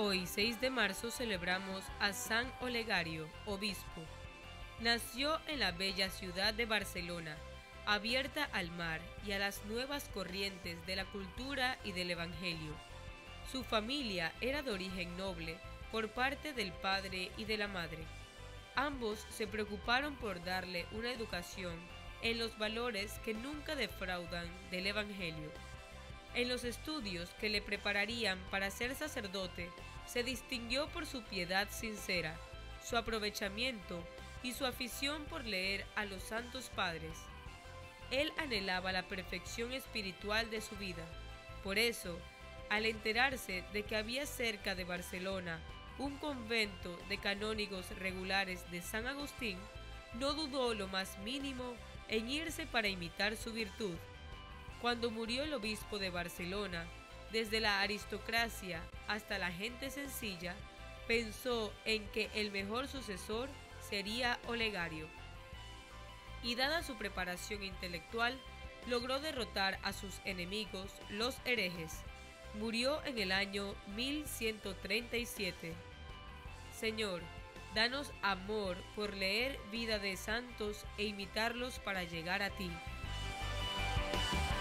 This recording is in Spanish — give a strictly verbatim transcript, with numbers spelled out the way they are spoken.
Hoy, seis de marzo, celebramos a San Olegario, obispo. Nació en la bella ciudad de Barcelona, abierta al mar y a las nuevas corrientes de la cultura y del Evangelio. Su familia era de origen noble por parte del padre y de la madre. Ambos se preocuparon por darle una educación en los valores que nunca defraudan del Evangelio. En los estudios que le prepararían para ser sacerdote, se distinguió por su piedad sincera, su aprovechamiento y su afición por leer a los santos padres. Él anhelaba la perfección espiritual de su vida. Por eso, al enterarse de que había cerca de Barcelona un convento de canónigos regulares de San Agustín, no dudó lo más mínimo en irse para imitar su virtud. Cuando murió el obispo de Barcelona, desde la aristocracia hasta la gente sencilla, pensó en que el mejor sucesor sería Olegario. Y dada su preparación intelectual, logró derrotar a sus enemigos, los herejes. Murió en el año mil ciento treinta y siete. Señor, danos amor por leer vida de santos e imitarlos para llegar a ti.